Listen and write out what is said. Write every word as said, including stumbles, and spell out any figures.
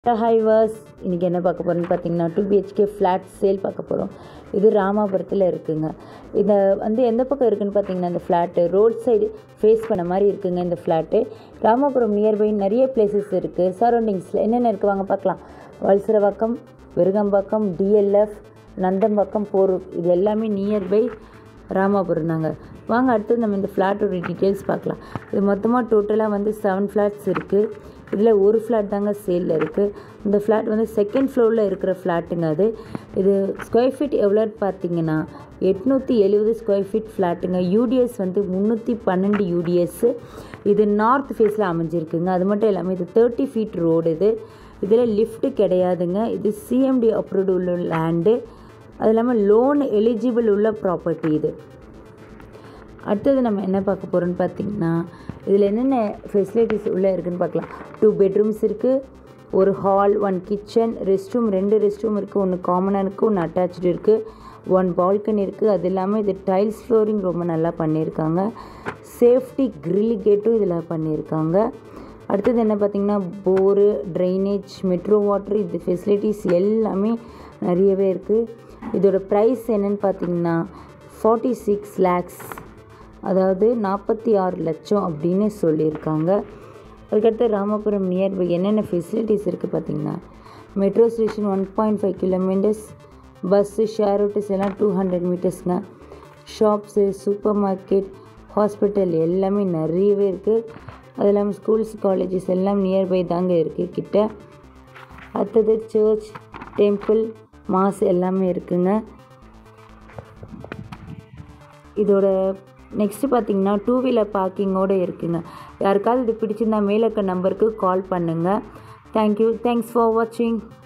ஹைவர்ஸ் இன்றைக்கி என்ன பார்க்க போகிறோன்னு பார்த்தீங்கன்னா டூ பிஹெச்கே ஃப்ளாட் சேல் பார்க்க போகிறோம். இது ராமாபுரத்தில் இருக்குங்க. இதை வந்து எந்த பக்கம் இருக்குதுன்னு பார்த்தீங்கன்னா இந்த ஃப்ளாட்டு ரோட் சைடு ஃபேஸ் பண்ண மாதிரி இருக்குங்க. இந்த ஃப்ளாட்டு ராமாபுரம் நியர்பை நிறைய பிளேசஸ் இருக்குது. சரௌண்டிங்ஸில் என்னென்ன இருக்குது வாங்க பார்க்கலாம். வல்சரவாக்கம், விருகம்பாக்கம், டிஎல்எஃப், நந்தம்பாக்கம், போரூர் இது எல்லாமே நியர்பை ராமாபுரம் தாங்க. வாங்க அடுத்து நம்ம இந்த ஃப்ளாட்டோட டீட்டெயில்ஸ் பார்க்கலாம். இது மொத்தமாக டோட்டலாக வந்து செவன் ஃப்ளாட்ஸ் இருக்குது. இதில் ஒரு ஃப்ளாட் தாங்க சேலில் இருக்குது. இந்த ஃப்ளாட் வந்து செகண்ட் ஃப்ளோரில் இருக்கிற ஃப்ளாட்டுங்க. அது இது ஸ்கொயர் ஃபீட் எவ்வளோன்னு பார்த்தீங்கன்னா எட்நூற்றி எழுபது ஸ்கொயர் ஃபீட் ஃப்ளாட்டுங்க. யூடிஎஸ் வந்து முந்நூற்றி பன்னெண்டு யூடிஎஸ்ஸு. இது நார்த் ஃபேஸில் அமைஞ்சிருக்குங்க. அது மட்டும் இல்லாமல் இது தேர்ட்டி ஃபீட் ரோடு. இது இதில் லிஃப்ட்டு கிடையாதுங்க. இது சிஎம்டி அப்ரூவ்டு உள்ள லேண்டு. அது இல்லாமல் லோன் எலிஜிபிள் உள்ள ப்ராப்பர்ட்டி இது. அடுத்தது நம்ம என்ன பார்க்க போகிறோன்னு பார்த்தீங்கன்னா இதில் என்னென்ன ஃபெசிலிட்டிஸ் உள்ளே இருக்குதுன்னு பார்க்கலாம். டூ பெட்ரூம்ஸ் இருக்குது, ஒரு hall, one kitchen, rest room, ரெண்டு ரெஸ்ட் ரூம் இருக்குது. ஒன்று காமனாக இருக்குது, ஒன்று அட்டாச்சு இருக்குது, ஒன் பால்கனி இருக்குது. அது இல்லாமல் இது டைல்ஸ் ஃப்ளோரிங் ரொம்ப நல்லா பண்ணியிருக்காங்க. சேஃப்டி கிரில் கேட்டும் இதில் பண்ணியிருக்காங்க. அடுத்தது என்ன பார்த்திங்கன்னா போரு, ட்ரைனேஜ், மெட்ரோ வாட்டர், இது ஃபெசிலிட்டிஸ் எல்லாமே நிறையவே இருக்குது. இதோட ப்ரைஸ் என்னென்னு பார்த்தீங்கன்னா ஃபார்ட்டி சிக்ஸ் லேக்ஸ் அதாவது நாற்பத்தி ஆறு லட்சம் அப்படின்னு சொல்லியிருக்காங்க. அதுக்கடுத்து ராமாபுரம் நியர்பை என்னென்ன ஃபெசிலிட்டிஸ் இருக்குது பார்த்திங்கன்னா metro station one point five kilometres, bus, share autos எல்லாம் டூ ஹண்ட்ரட் மீட்டர்ஸ்ங்க. ஷாப்ஸு, சூப்பர் மார்க்கெட், ஹாஸ்பிட்டல் எல்லாமே நிறையவே இருக்குது. அது இல்லாமல் ஸ்கூல்ஸ், காலேஜஸ் எல்லாம் நியர்பை தாங்க இருக்குது கிட்ட. அடுத்தது சர்ச், டெம்பிள், மாஸ் எல்லாமே இருக்குங்க. இதோட நெக்ஸ்ட்டு பார்த்திங்கன்னா டூ வீலர் பார்க்கிங்கோடு இருக்குங்க. யாருக்காவது இது பிடிச்சிருந்தா மேலே இருக்க நம்பருக்கு கால் பண்ணுங்கள். தேங்க்யூ. தேங்க்ஸ் ஃபார் வாட்சிங்.